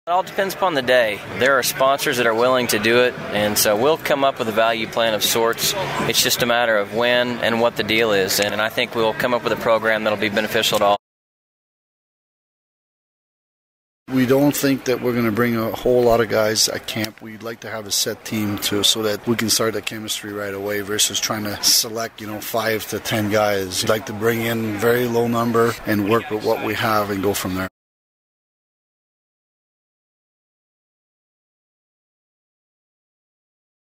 It all depends upon the day. There are sponsors that are willing to do it, and so we'll come up with a value plan of sorts. It's just a matter of when and what the deal is, and I think we'll come up with a program that'll be beneficial to all. We don't think that we're going to bring a whole lot of guys at camp. We'd like to have a set team so that we can start the chemistry right away versus trying to select 5 to 10 guys. We'd like to bring in very low number and work with what we have and go from there.